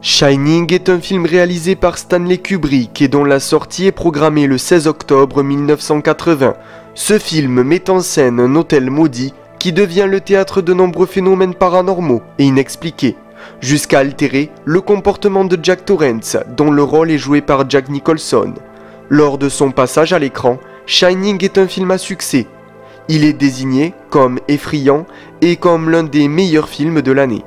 Shining est un film réalisé par Stanley Kubrick et dont la sortie est programmée le 16 octobre 1980. Ce film met en scène un hôtel maudit qui devient le théâtre de nombreux phénomènes paranormaux et inexpliqués, jusqu'à altérer le comportement de Jack Torrance, dont le rôle est joué par Jack Nicholson. Lors de son passage à l'écran, Shining est un film à succès. Il est désigné comme effrayant et comme l'un des meilleurs films de l'année.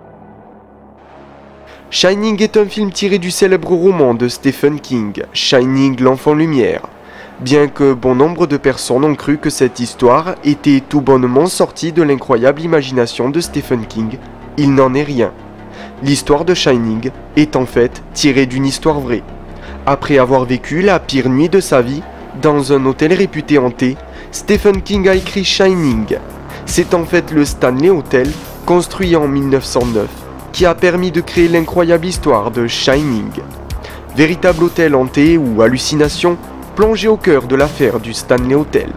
Shining est un film tiré du célèbre roman de Stephen King, Shining l'enfant lumière. Bien que bon nombre de personnes ont cru que cette histoire était tout bonnement sortie de l'incroyable imagination de Stephen King, il n'en est rien. L'histoire de Shining est en fait tirée d'une histoire vraie. Après avoir vécu la pire nuit de sa vie dans un hôtel réputé hanté, Stephen King a écrit Shining. C'est en fait le Stanley Hotel, construit en 1909, qui a permis de créer l'incroyable histoire de Shining. Véritable hôtel hanté ou hallucination, plongé au cœur de l'affaire du Stanley Hotel.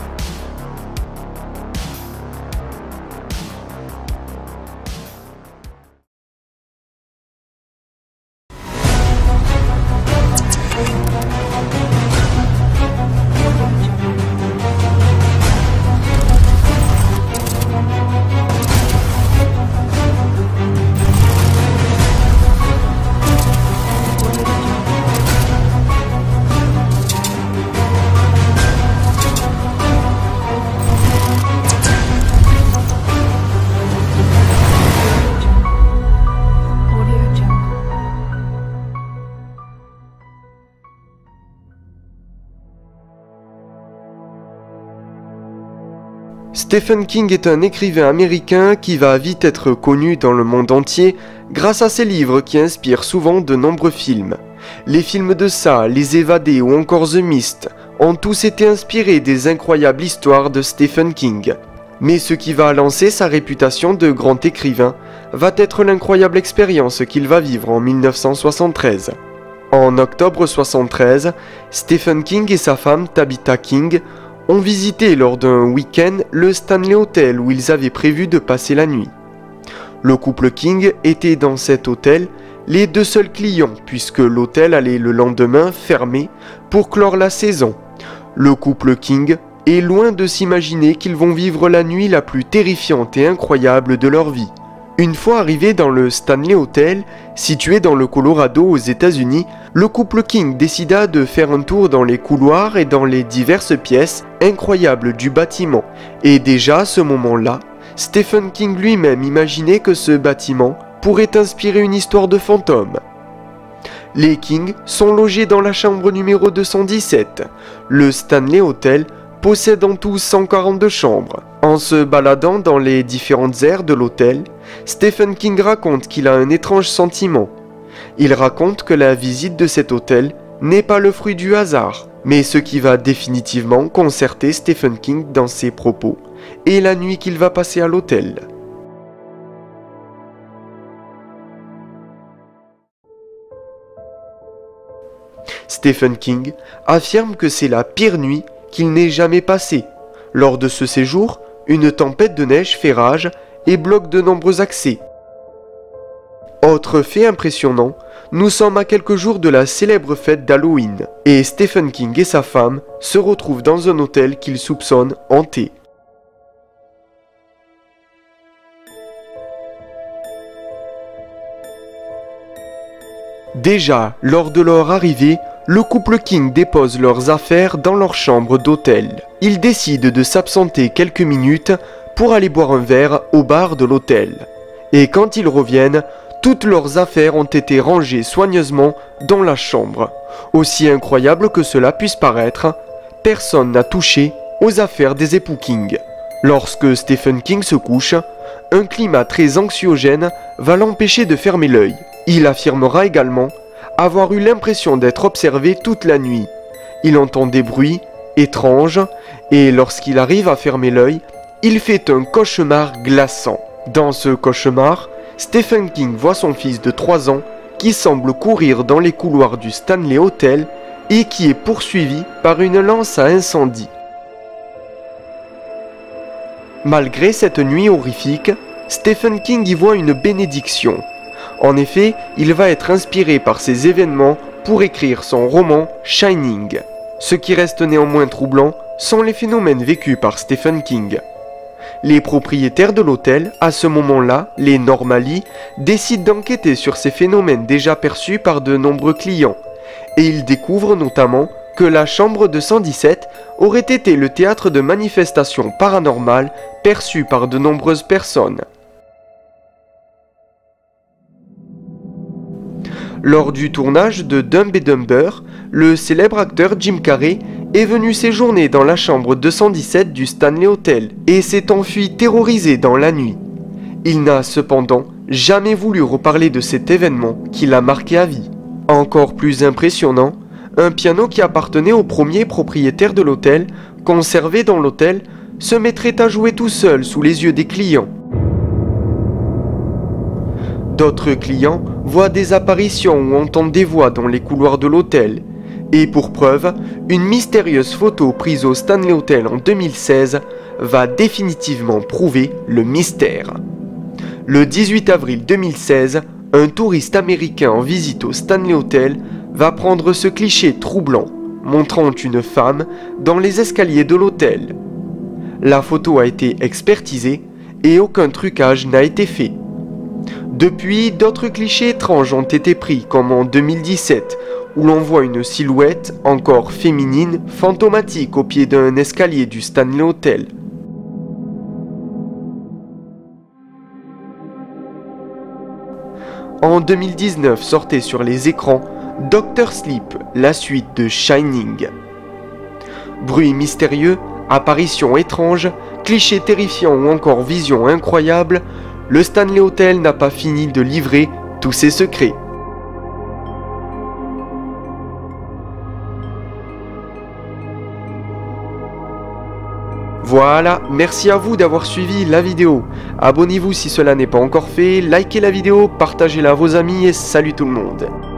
Stephen King est un écrivain américain qui va vite être connu dans le monde entier grâce à ses livres qui inspirent souvent de nombreux films. Les films de Saw, Les Évadés ou encore The Mist ont tous été inspirés des incroyables histoires de Stephen King. Mais ce qui va lancer sa réputation de grand écrivain va être l'incroyable expérience qu'il va vivre en 1973. En octobre 1973, Stephen King et sa femme Tabitha King ont visité lors d'un week-end le Stanley Hotel où ils avaient prévu de passer la nuit. Le couple King était dans cet hôtel les deux seuls clients puisque l'hôtel allait le lendemain fermer pour clore la saison. Le couple King est loin de s'imaginer qu'ils vont vivre la nuit la plus terrifiante et incroyable de leur vie. Une fois arrivé dans le Stanley Hotel, situé dans le Colorado aux États-Unis, le couple King décida de faire un tour dans les couloirs et dans les diverses pièces incroyables du bâtiment. Et déjà à ce moment-là, Stephen King lui-même imaginait que ce bâtiment pourrait inspirer une histoire de fantôme. Les King sont logés dans la chambre numéro 217. Le Stanley Hotel possède en tout 142 chambres. En se baladant dans les différentes aires de l'hôtel, Stephen King raconte qu'il a un étrange sentiment. Il raconte que la visite de cet hôtel n'est pas le fruit du hasard, mais ce qui va définitivement concerter Stephen King dans ses propos, et la nuit qu'il va passer à l'hôtel. Stephen King affirme que c'est la pire nuit qu'il n'ait jamais passée. Lors de ce séjour, une tempête de neige fait rage et bloque de nombreux accès. Autre fait impressionnant, nous sommes à quelques jours de la célèbre fête d'Halloween, et Stephen King et sa femme se retrouvent dans un hôtel qu'ils soupçonnent hanté. Déjà, lors de leur arrivée, le couple King dépose leurs affaires dans leur chambre d'hôtel. Ils décident de s'absenter quelques minutes pour aller boire un verre au bar de l'hôtel. Et quand ils reviennent, toutes leurs affaires ont été rangées soigneusement dans la chambre. Aussi incroyable que cela puisse paraître, personne n'a touché aux affaires des époux King. Lorsque Stephen King se couche, un climat très anxiogène va l'empêcher de fermer l'œil. Il affirmera également avoir eu l'impression d'être observé toute la nuit. Il entend des bruits étranges et lorsqu'il arrive à fermer l'œil, il fait un cauchemar glaçant. Dans ce cauchemar, Stephen King voit son fils de 3 ans qui semble courir dans les couloirs du Stanley Hotel et qui est poursuivi par une lance à incendie. Malgré cette nuit horrifique, Stephen King y voit une bénédiction. En effet, il va être inspiré par ces événements pour écrire son roman Shining. Ce qui reste néanmoins troublant sont les phénomènes vécus par Stephen King. Les propriétaires de l'hôtel, à ce moment-là, les Normally, décident d'enquêter sur ces phénomènes déjà perçus par de nombreux clients, et ils découvrent notamment que la chambre 217 aurait été le théâtre de manifestations paranormales perçues par de nombreuses personnes. Lors du tournage de Dumb and Dumber, le célèbre acteur Jim Carrey est venu séjourner dans la chambre 217 du Stanley Hotel et s'est enfui terrorisé dans la nuit. Il n'a cependant jamais voulu reparler de cet événement qui l'a marqué à vie. Encore plus impressionnant, un piano qui appartenait au premier propriétaire de l'hôtel, conservé dans l'hôtel, se mettrait à jouer tout seul sous les yeux des clients. D'autres clients voient des apparitions ou entendent des voix dans les couloirs de l'hôtel. Et pour preuve, une mystérieuse photo prise au Stanley Hotel en 2016 va définitivement prouver le mystère. Le 18 avril 2016, un touriste américain en visite au Stanley Hotel va prendre ce cliché troublant, montrant une femme dans les escaliers de l'hôtel. La photo a été expertisée et aucun trucage n'a été fait. Depuis, d'autres clichés étranges ont été pris, comme en 2017, où l'on voit une silhouette, encore féminine, fantomatique au pied d'un escalier du Stanley Hotel. En 2019 sortait sur les écrans Dr. Sleep, la suite de Shining. Bruit mystérieux, apparitions étranges, clichés terrifiants ou encore visions incroyables, le Stanley Hotel n'a pas fini de livrer tous ses secrets. Voilà, merci à vous d'avoir suivi la vidéo. Abonnez-vous si cela n'est pas encore fait, likez la vidéo, partagez-la à vos amis et salut tout le monde.